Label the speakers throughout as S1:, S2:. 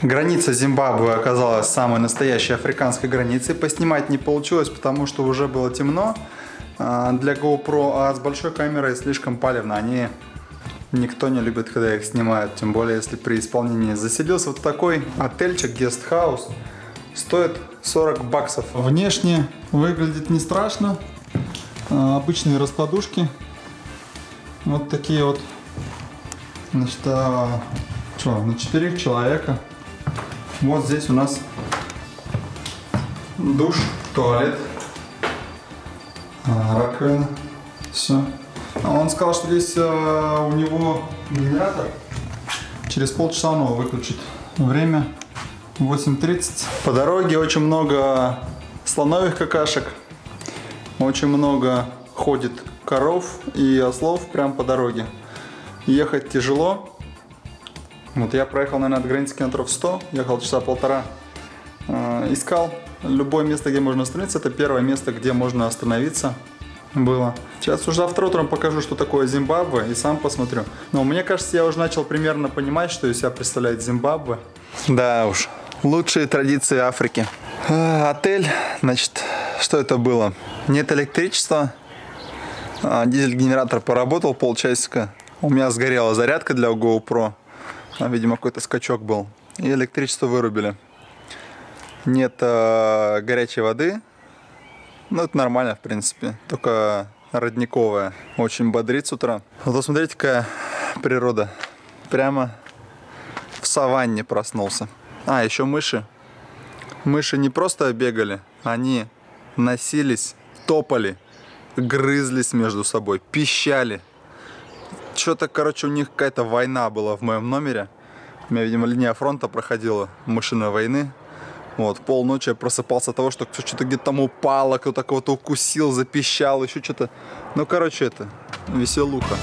S1: Граница Зимбабве оказалась самой настоящей африканской границей. Поснимать не получилось, потому что уже было темно для GoPro, а с большой камерой слишком палевно. Никто не любит, когда их снимают, тем более если при исполнении. Заселился вот в такой отельчик, гестхаус. Стоит 40 баксов. Внешне выглядит не страшно. Обычные раскладушки. Вот такие вот. Значит, на 4 человека. Вот здесь у нас душ, туалет, раковина. Все. Он сказал, что здесь у него генератор. Через полчаса он его выключит. Время 8:30. По дороге очень много слоновых какашек. Очень много ходит коров и ослов прямо по дороге. Ехать тяжело. Вот я проехал, наверное, от границы километров 100. Ехал часа полтора. Искал любое место, где можно остановиться. Это первое место, где можно остановиться было. Сейчас уже завтра утром покажу, что такое Зимбабве, и сам посмотрю. Но мне кажется, я уже начал примерно понимать, что из себя представляет Зимбабве. Да уж, лучшие традиции Африки. Отель, значит, что это было? Нет электричества. Дизель-генератор поработал полчасика. У меня сгорела зарядка для GoPro. Видимо, какой-то скачок был. И электричество вырубили. Нет горячей воды. Ну, это нормально, в принципе. Только родниковая. Очень бодрит с утра. Вот смотрите, какая природа. Прямо в саванне проснулся. Еще мыши. Мыши не просто бегали. Они носились, топали, грызлись между собой, пищали. Что-то, короче, у них какая-то война была в моем номере. У меня, видимо, линия фронта проходила мышиной войны. Вот, полночи я просыпался от того, что что-то где-то там упало, кто-то кого-то укусил, запищал, еще что-то. Ну, короче, это веселуха.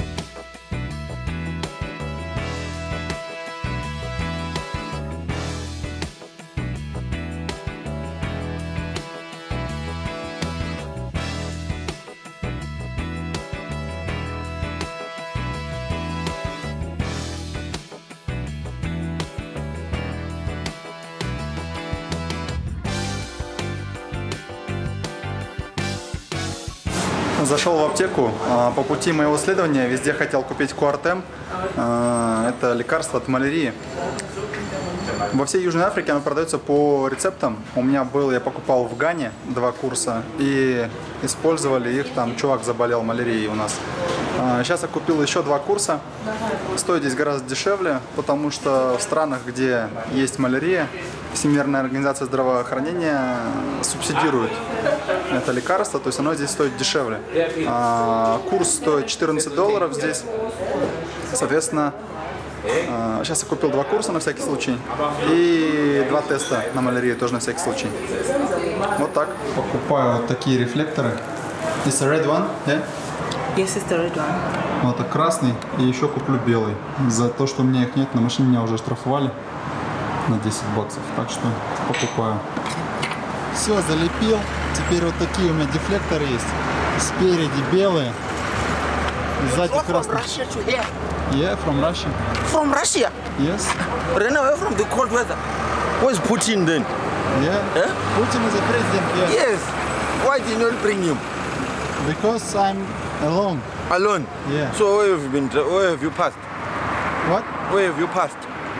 S1: Зашел в аптеку. По пути моего исследования везде хотел купить Куартем. Это лекарство от малярии. Во всей Южной Африке оно продается по рецептам. У меня я покупал в Гане 2 курса и использовали их. Там чувак заболел малярией у нас. Сейчас я купил еще 2 курса. Стоит здесь гораздо дешевле, потому что в странах, где есть малярия, Всемирная организация здравоохранения субсидирует это лекарство, то есть оно здесь стоит дешевле. Курс стоит $14 здесь. Соответственно, сейчас я купил 2 курса на всякий случай и 2 теста на малярию тоже на всякий случай. Вот так. Покупаю вот такие рефлекторы. It's a red one, yeah?
S2: Yes, it's the red one.
S1: Вот это красный, и еще куплю белый. За то, что у меня их нет, на машине меня уже штрафовали на 10 баксов, так что покупаю. Все, залепил. Теперь вот такие у меня дефлекторы есть. Спереди белые, сзади красные. Yeah, from Russia.
S3: From Russia?
S1: Yes.
S3: Ran away from the cold weather. Where's Putin then?
S1: Yeah.
S3: Eh?
S1: Putin is a president, yeah.
S3: Yes. Why did you not bring him?
S1: Because I'm alone.
S3: Alone?
S1: Yeah.
S3: So where have you been? Where have you passed?
S1: What?
S3: Where have you passed?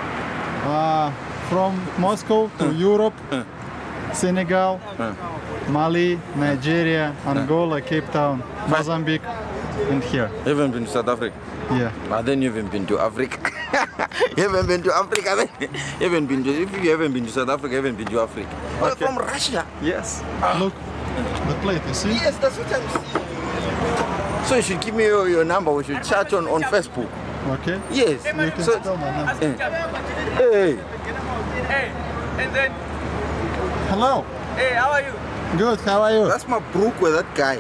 S1: From Moscow to Europe, Senegal, Mali, Nigeria, Angola, Cape Town, Mozambique, and here.
S3: You haven't been to South Africa?
S1: Yeah.
S3: Then you haven't been to Africa. You haven't been to Africa then? You haven't been to, if you haven't been to South Africa, you haven't been to Africa.
S1: Okay.
S3: From Russia?
S1: Yes. Look, the plate, you see?
S3: Yes, that's what I'm saying. So you should give me your number, we should chat on Facebook.
S1: Okay.
S3: Yes.
S1: You can spell my name.
S3: Hey.
S4: Hey, and then,
S1: Hello.
S4: hey, how are you?
S1: Good, how are you?
S3: That's my brook with that guy.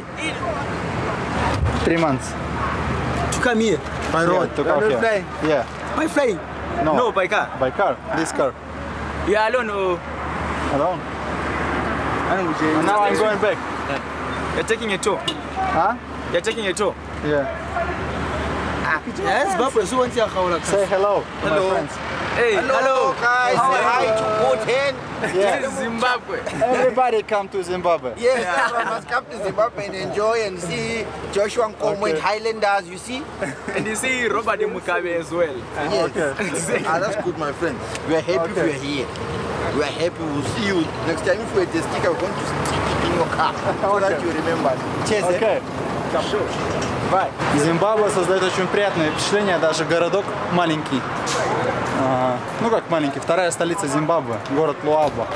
S1: 3 months.
S3: To come here.
S1: By road, to
S4: You are
S1: come
S4: not
S1: here.
S4: flying?
S1: Yeah.
S3: By flying.
S4: No, by car.
S1: By car. This car.
S4: You are alone or?
S1: Alone. And now I'm going back.
S4: You're taking a tour.
S1: Huh?
S4: You're taking a tour.
S1: Yeah.
S3: Yes, Zimbabwe, so
S1: Say hello to my
S3: Hello.
S1: friends.
S4: Hey, hello.
S3: guys. Say hi to Boten.
S4: This is Zimbabwe.
S1: Everybody come to Zimbabwe.
S3: Yes, everyone must come to Zimbabwe and enjoy and see Joshua Nkomo and Highlanders, you see?
S4: And you see Robert Mugabe as well.
S3: Yes. That's good, my friend. We are happy we are here. We are happy we'll see you. Next time if we're at the sticker, we're going to stick it in your car so that you remember. Cheers.
S1: Okay.
S4: Sure.
S1: Bye. Зимбабве создает очень приятное впечатление, даже городок маленький. Ну как маленький, вторая столица Зимбабве, город Луабва.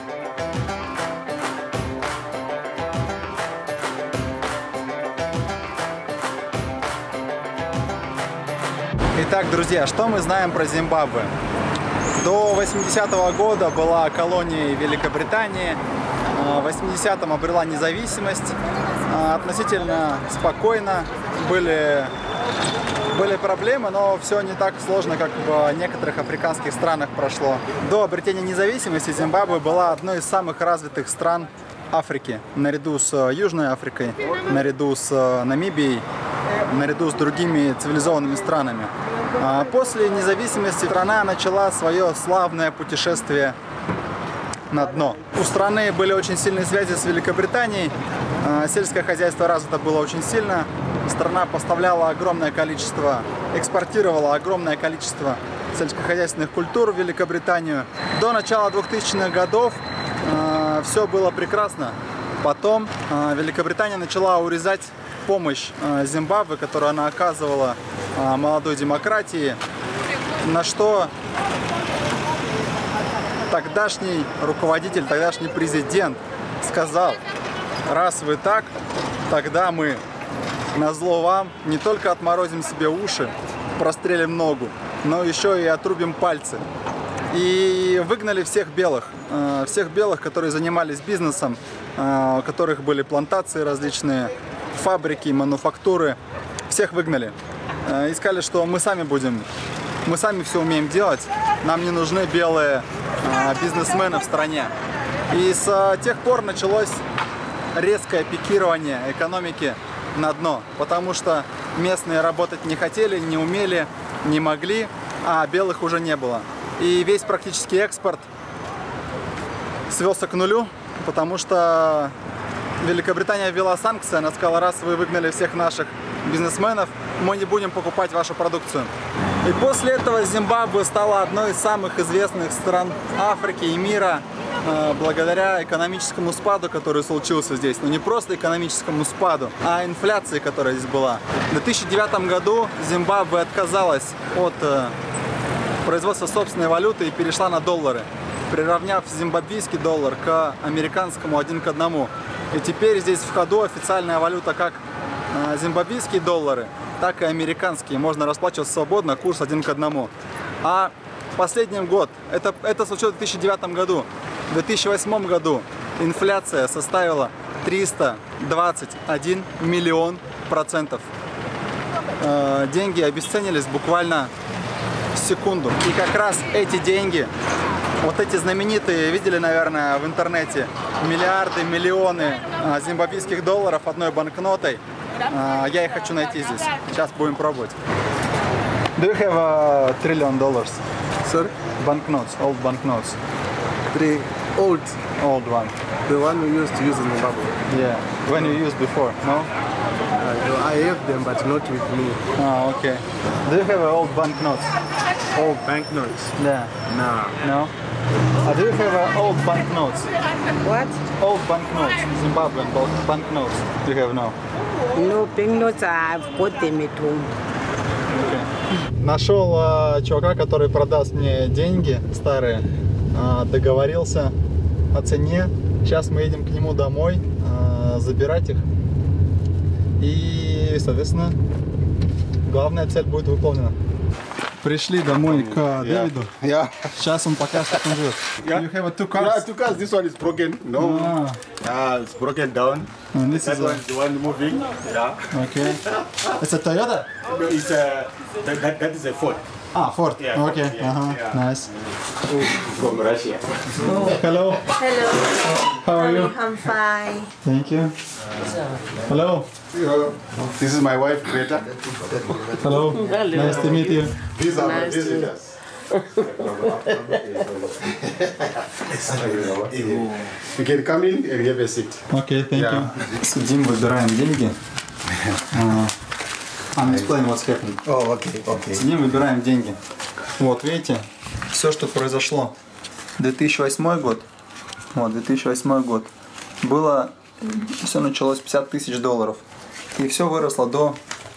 S1: Итак, друзья, что мы знаем про Зимбабве? До 80-го года была колонией Великобритании, в 80-м обрела независимость, относительно спокойно, были проблемы, но все не так сложно, как в некоторых африканских странах прошло. До обретения независимости Зимбабве была одной из самых развитых стран Африки, наряду с Южной Африкой, наряду с Намибией, наряду с другими цивилизованными странами. После независимости страна начала свое славное путешествие на дно. У страны были очень сильные связи с Великобританией, сельское хозяйство развито было очень сильно, страна поставляла огромное количество, экспортировала огромное количество сельскохозяйственных культур в Великобританию. До начала 2000-х годов все было прекрасно. Потом Великобритания начала урезать помощь Зимбабве, которую она оказывала молодой демократии, на что тогдашний руководитель, тогдашний президент сказал: раз вы так, тогда мы назло вам не только отморозим себе уши, прострелим ногу, но еще и отрубим пальцы. И выгнали всех белых, которые занимались бизнесом, у которых были плантации различные, фабрики, мануфактуры, всех выгнали. И сказали, что мы сами все умеем делать, нам не нужны белые бизнесмены в стране. И с тех пор началось резкое пикирование экономики на дно, потому что местные работать не хотели, не умели, не могли, а белых уже не было. И весь практически экспорт свелся к нулю, потому что Великобритания ввела санкции, она сказала: раз вы выгнали всех наших бизнесменов, мы не будем покупать вашу продукцию. И после этого Зимбабве стала одной из самых известных стран Африки и мира, благодаря экономическому спаду, который случился здесь. Но не просто экономическому спаду, а инфляции, которая здесь была. В 2009 году Зимбабве отказалась от производства собственной валюты и перешла на доллары, приравняв зимбабвийский доллар к американскому 1 к 1. И теперь здесь в ходу официальная валюта как зимбабвийские доллары, так и американские. Можно расплачиваться свободно, курс 1 к 1. А последний год, это случилось в 2009 году, в 2008 году инфляция составила 321 миллион %. Деньги обесценились буквально в секунду. И как раз эти деньги, вот эти знаменитые, видели, наверное, в интернете, миллиарды, миллионы зимбабвийских долларов одной банкнотой, я их хочу найти здесь. Сейчас будем пробовать. Do you have $1 trillion?
S5: Sorry?
S1: Banknotes, old banknotes.
S5: The old
S1: one.
S5: The one we used to use in Zimbabwe.
S1: Yeah. When you used before, no?
S5: I have them, but not with me.
S1: Oh, okay. Do you have old banknotes?
S5: Old banknotes?
S1: Yeah.
S5: Nah.
S1: No? Do you have old banknotes?
S2: What?
S1: Old banknotes, Zimbabwean banknotes. Do you have now?
S2: No, banknotes, I've got them at home.
S1: Okay. Нашел чувака, который продаст мне деньги старые, договорился о цене. Сейчас мы едем к нему домой забирать их. И, соответственно, главная цель будет выполнена. Пришли домой к Дэвиду.
S5: Yeah.
S1: Сейчас он покажет, как он живет. You have two cars?
S5: Yeah, 2 cars. This one is broken. No. It's broken down.
S1: And this
S5: That
S1: is
S5: one is the one moving. Yeah.
S1: Okay. It's a Toyota?
S5: No, it's that is a Ford.
S1: Ah, Ford.
S5: Yeah, Ford,
S1: Okay.
S5: yeah, yeah.
S1: Nice.
S5: From Russia.
S1: Hello.
S6: Hello.
S1: How are you?
S6: I'm fine.
S1: Thank you. Hello.
S5: This is my wife, Greta.
S1: Hello. Nice to meet you.
S5: These are my visitors. You can come in and have a seat.
S1: Окей, thank you. Сидим, выбираем деньги. I'm explaining what's happening.
S3: Oh, okay.
S1: Сидим, выбираем деньги. Вот, видите, все, что произошло. 2008 год. Вот, 2008 год. Было, все началось 50 тысяч долларов. И все выросло до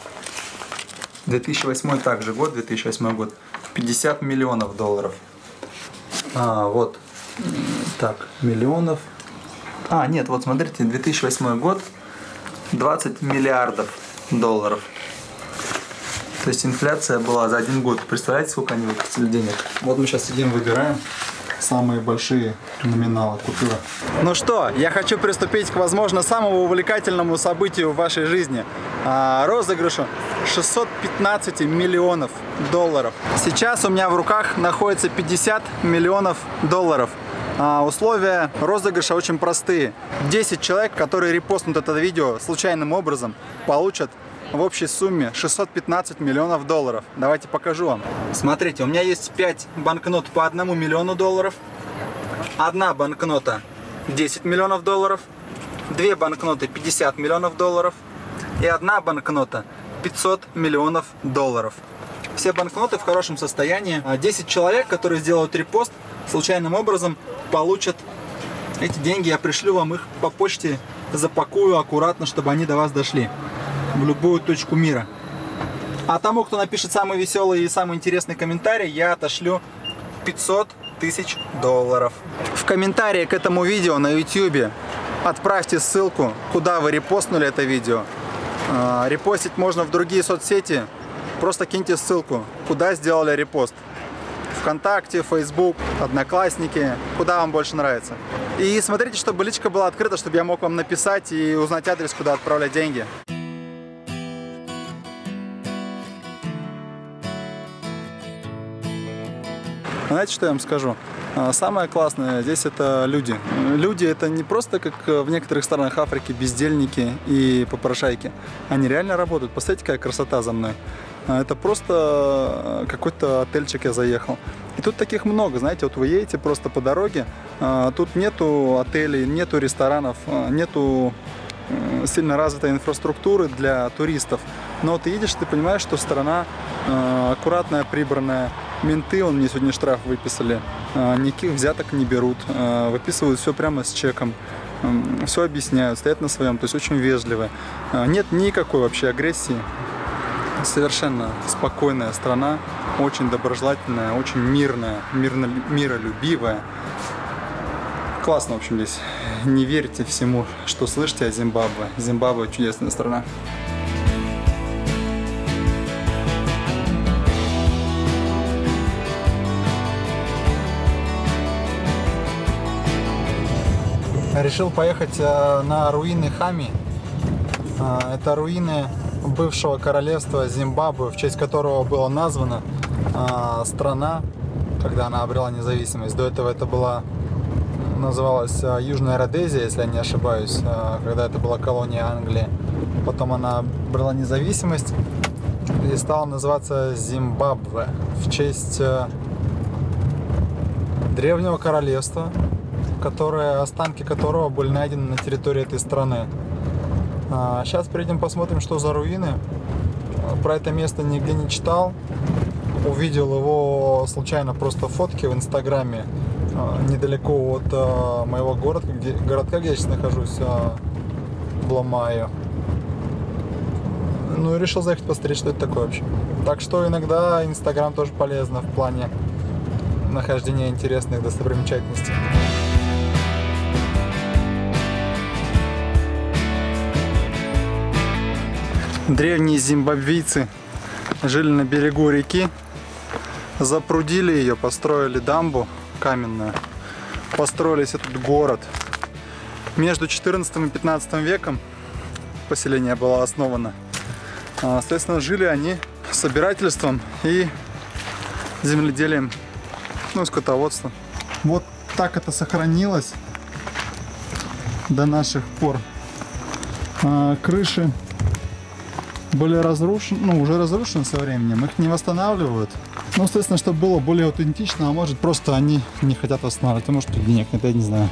S1: 2008 также год, 2008 год. 50 миллионов долларов. Вот. Так, миллионов. Нет, вот смотрите, 2008 год. 20 миллиардов долларов. То есть инфляция была за один год. Представляете, сколько они выпустили денег? Вот мы сейчас сидим, выбираем самые большие номиналы купюры. Ну что, я хочу приступить к, возможно, самому увлекательному событию в вашей жизни. Розыгрышу 615 миллионов долларов. Сейчас у меня в руках находится 50 миллионов долларов. Условия розыгрыша очень простые. 10 человек, которые репостнут это видео случайным образом, получат в общей сумме 615 миллионов долларов. Давайте покажу вам. Смотрите, у меня есть 5 банкнот по 1 миллиону долларов. Одна банкнота 10 миллионов долларов. 2 банкноты 50 миллионов долларов. И одна банкнота 500 миллионов долларов. Все банкноты в хорошем состоянии. 10 человек, которые сделают репост, случайным образом получат эти деньги. Я пришлю вам их по почте, запакую аккуратно, чтобы они до вас дошли в любую точку мира. А тому, кто напишет самый веселый и самый интересный комментарий, я отошлю 500 тысяч долларов. В комментарии к этому видео на YouTube отправьте ссылку, куда вы репостнули это видео. Репостить можно в другие соцсети. Просто киньте ссылку, куда сделали репост. ВКонтакте, Facebook, Одноклассники, куда вам больше нравится. И смотрите, чтобы личка была открыта, чтобы я мог вам написать и узнать адрес, куда отправлять деньги. Знаете, что я вам скажу? Самое классное здесь это люди. Люди это не просто, как в некоторых странах Африки, бездельники и попрошайки. Они реально работают. Посмотрите, какая красота за мной. Это просто какой-то отельчик я заехал. И тут таких много, знаете, вот вы едете просто по дороге, тут нету отелей, нету ресторанов, нету сильно развитой инфраструктуры для туристов. Но ты едешь, ты понимаешь, что страна аккуратная, прибранная. Менты, мне сегодня штраф выписали, никаких взяток не берут, выписывают все прямо с чеком, все объясняют, стоят на своем, то есть очень вежливые. Нет никакой вообще агрессии, совершенно спокойная страна, очень доброжелательная, очень мирная, миролюбивая. Классно, в общем, здесь. Не верьте всему, что слышите о Зимбабве. Зимбабве чудесная страна. Решил поехать на руины Хами. Это руины бывшего королевства Зимбабве, в честь которого была названа страна, когда она обрела независимость. До этого это была, называлась Южная Родезия, если я не ошибаюсь, когда это была колония Англии. Потом она обрела независимость и стала называться Зимбабве в честь древнего королевства, останки которого были найдены на территории этой страны. Сейчас приедем, посмотрим, что за руины. Про это место нигде не читал. Увидел его случайно просто фотки в Инстаграме недалеко от моего городка, где я сейчас нахожусь, Бломайо. Ну и решил заехать посмотреть, что это такое вообще. Так что иногда Инстаграм тоже полезно в плане нахождения интересных достопримечательностей. Древние зимбабвийцы жили на берегу реки, запрудили ее, построили дамбу каменную, построились этот город. Между 14 и 15 веком поселение было основано. Соответственно, жили они собирательством и земледелием, ну, скотоводством. Вот так это сохранилось до наших пор. Крыши были разрушены, ну, уже разрушены со временем, их не восстанавливают. Ну, естественно, чтобы было более аутентично, а может просто они не хотят восстанавливать, а может тут денег нет, я не знаю.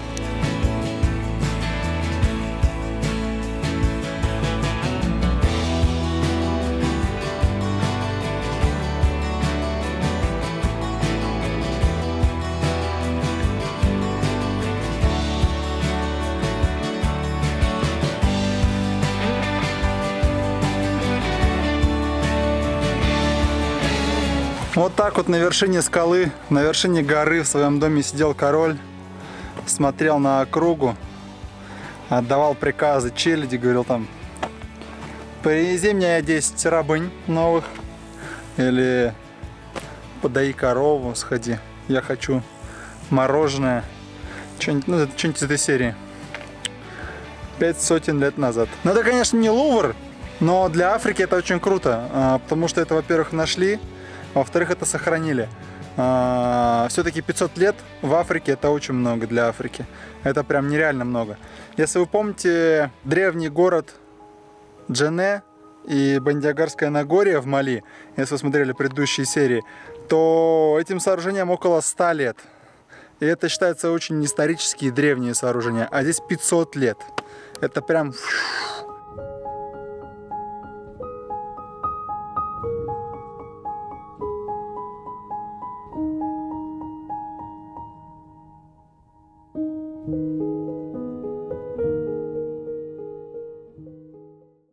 S1: Вот так вот на вершине скалы, на вершине горы в своем доме сидел король, смотрел на округу, отдавал приказы челяди, говорил там: привези мне 10 рабынь новых, или подай корову, сходи, я хочу мороженое, что-нибудь, ну, что-нибудь из этой серии. 500 лет назад. Ну, это, конечно, не Лувр, но для Африки это очень круто, потому что это, во-первых, нашли, во-вторых, это сохранили. Все-таки 500 лет в Африке это очень много для Африки. Это прям нереально много. Если вы помните древний город Джене и Бандиагарское Нагорье в Мали, если вы смотрели предыдущие серии, то этим сооружениям около 100 лет. И это считается очень исторические древние сооружения. А здесь 500 лет. Это прям